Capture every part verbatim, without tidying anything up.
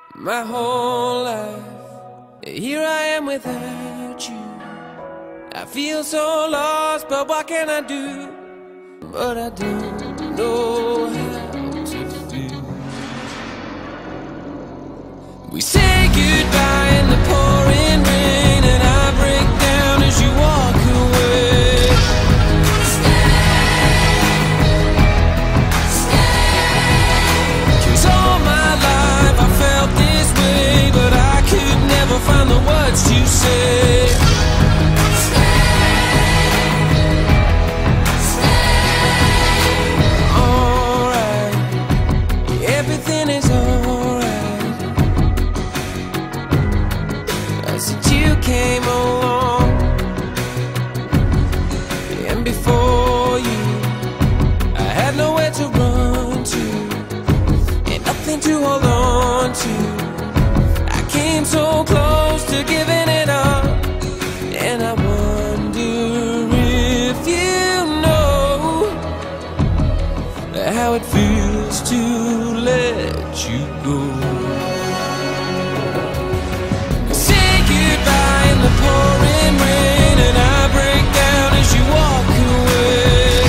My whole life, here I am without you. I feel so lost, but what can I do? But I don't know how to feel. We say goodbye in the pouring rain, and I break down as you walk away. Find the words to say. Stay, stay. Alright, everything is alright. I said you came along, and before you, I had nowhere to run to, and nothing to hold on to. Came so close to giving it up, and I wonder if you know how it feels to let you go. Say goodbye in the pouring rain, and I break down as you walk away.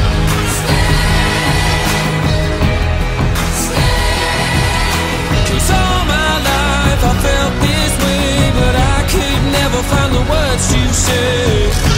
Stay, stay. 'Cause all my life I felt this way, but I could never find the words to say.